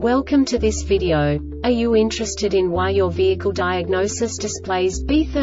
Welcome to this video. Are you interested in why your vehicle diagnosis displays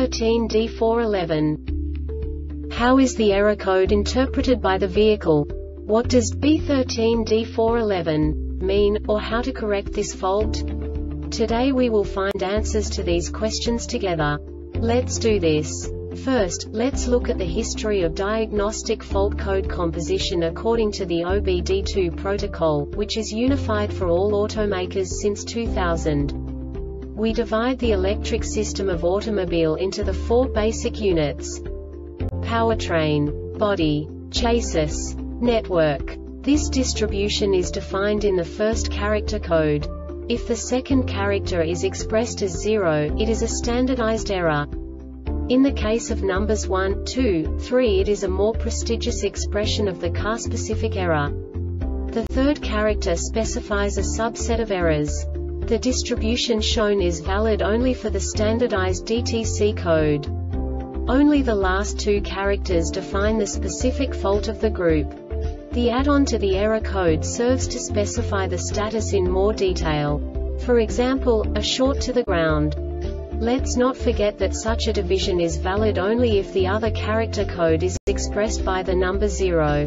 B13D411? How is the error code interpreted by the vehicle? What does B13D411 mean, or how to correct this fault? Today we will find answers to these questions together. Let's do this. First, let's look at the history of diagnostic fault code composition according to the OBD2 protocol, which is unified for all automakers since 2000. We divide the electric system of automobile into the four basic units: powertrain, body, chassis, network. This distribution is defined in the first character code. If the second character is expressed as 0, it is a standardized error. In the case of numbers 1, 2, 3, it is a more prestigious expression of the car-specific error. The third character specifies a subset of errors. The distribution shown is valid only for the standardized DTC code. Only the last two characters define the specific fault of the group. The add-on to the error code serves to specify the status in more detail. For example, a short to the ground. Let's not forget that such a division is valid only if the other character code is expressed by the number 0.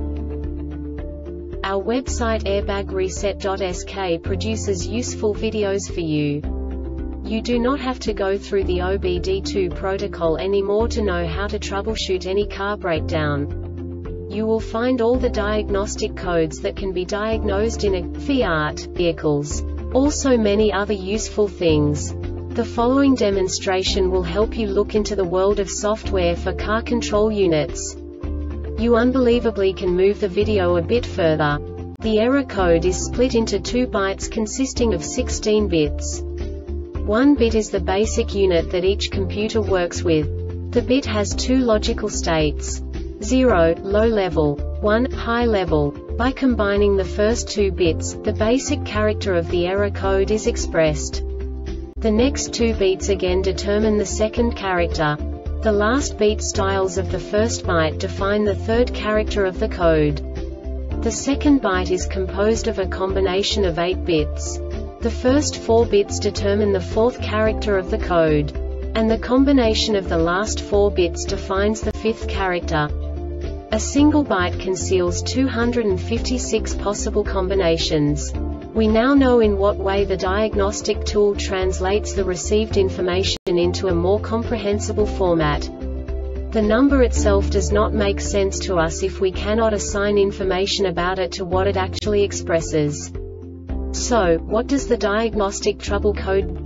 Our website airbagreset.sk produces useful videos for you. You do not have to go through the OBD2 protocol anymore to know how to troubleshoot any car breakdown. You will find all the diagnostic codes that can be diagnosed in a Fiat vehicles. Also many other useful things. The following demonstration will help you look into the world of software for car control units. You unbelievably can move the video a bit further. The error code is split into 2 bytes consisting of 16 bits. 1 bit is the basic unit that each computer works with. The bit has 2 logical states: 0, low level, 1, high level. By combining the first 2 bits, the basic character of the error code is expressed. The next 2 beats again determine the second character. The last beat styles of the first byte define the third character of the code. The second byte is composed of a combination of 8 bits. The first 4 bits determine the fourth character of the code. And the combination of the last 4 bits defines the fifth character. A single byte conceals 256 possible combinations. We now know in what way the diagnostic tool translates the received information into a more comprehensible format. The number itself does not make sense to us if we cannot assign information about it to what it actually expresses. So, what does the diagnostic trouble code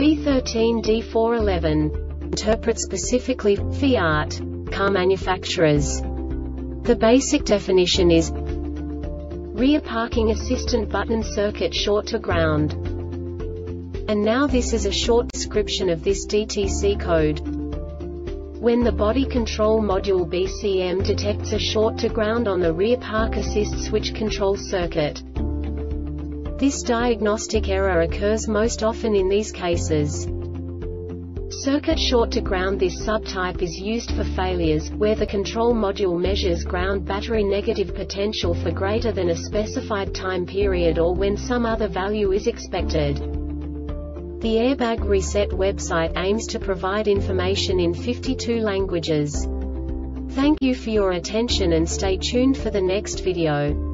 B13D411 interpret specifically for Fiat car manufacturers? The basic definition is rear parking assistant button circuit short to ground. And now this is a short description of this DTC code. When the body control module BCM detects a short to ground on the rear park assist switch control circuit. This diagnostic error occurs most often in these cases. Circuit short to ground. This subtype is used for failures, where the control module measures ground battery negative potential for greater than a specified time period or when some other value is expected. The Airbag Reset website aims to provide information in 52 languages. Thank you for your attention and stay tuned for the next video.